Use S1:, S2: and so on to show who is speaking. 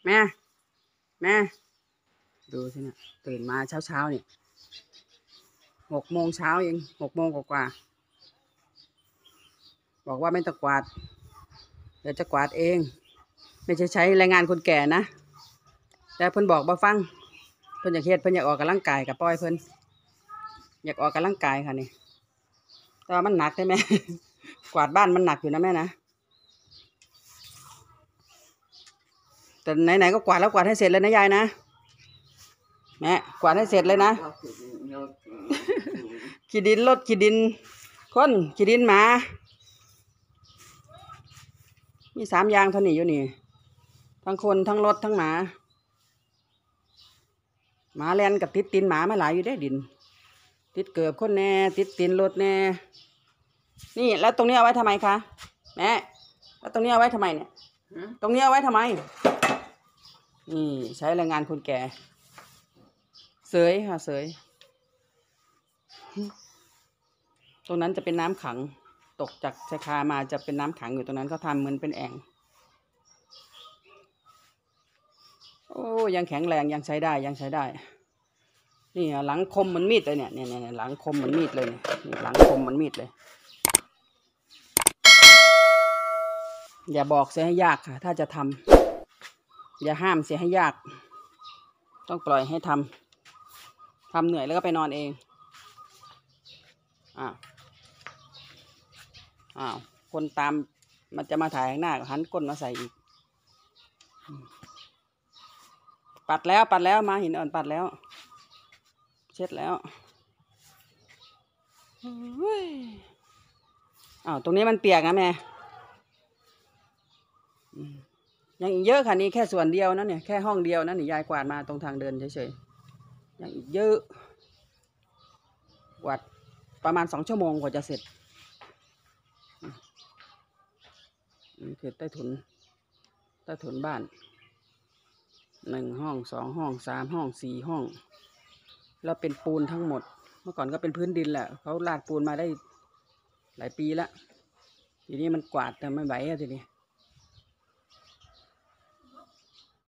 S1: แม่ดูสิเนี่ยตื่นมาเช้านี่6 โมงเช้าเอง6 โมงกว่าบอกว่าไม่ต้องกวาดเดี๋ยวจะกวาดเองไม่ใช่ใช้แรงงานคนแก่นะแต่เพิ่นบอกบ่ฟังเพิ่นอยากเฮ็ดเพิ่นอยากออกกำลังกายกับปล่อยเพิ่นอยากออกกำลังกายค่ะนี่แต่ว่ามันหนักใช่ไหม กวาดบ้านมันหนักอยู่นะแม่นะแต่ไหนๆก็กวาดแล้วกวาดให้เสร็จเลยนะยายนะแม่กวาดให้เสร็จเลยนะ ขี้ดินรถขี้ดินคนขี้ดินหมามี3 อย่างเท่านี้อยู่นี่ทั้งคนทั้งรถทั้งหมาหมาแลนกับติดตีนหมามาหลายอยู่ได้ดินติดเกือบคนแน่ติดตีนรถแน่นี่แล้วตรงนี้เอาไว้ทำไมคะแม่แล้วตรงนี้เอาไว้ทำไมเนี่ยตรงนี้เอาไว้ทำไมนี่ใช้แรงงานคนแก่เสยค่ะเสยตรงนั้นจะเป็นน้ำขังตกจากชายคามาจะเป็นน้ำขังอยู่ตรงนั้นเขาทำเหมือนเป็นแอ่งโอ้ยังแข็งแรงยังใช้ได้ยังใช้ได้นี่หลังคมเหมือนมีดเลยเนี่ยหลังคมเหมือนมีดเลยเนี่ยหลังคมเหมือนมีดเลยอย่าบอกเสียให้ยากค่ะถ้าจะทำอย่าห้ามเสียให้ยากต้องปล่อยให้ทำเหนื่อยแล้วก็ไปนอนเองอ้าวคนตามมันจะมาถ่ายข้างหน้าก็หันก้นมาใส่อีกปัดแล้วมาหินอ่อนปัดแล้วเช็ดแล้วอ้าวตรงนี้มันเปียกนะแม่ยังอีกเยอะค่ะนี่แค่ส่วนเดียวนะเนี่ยแค่ห้องเดียวนะนี่ยายกวาดมาตรงทางเดินเฉยๆยังอีกเยอะกวาดประมาณ2 ชั่วโมงกว่าจะเสร็จนี่คือใต้ถุนบ้าน1 ห้อง2 ห้อง3 ห้อง4 ห้องแล้วเป็นปูนทั้งหมดเมื่อก่อนก็เป็นพื้นดินแหละเขาลาดปูนมาได้หลายปีแล้วทีนี้มันกวาดแต่ไม่ไหวทีนี้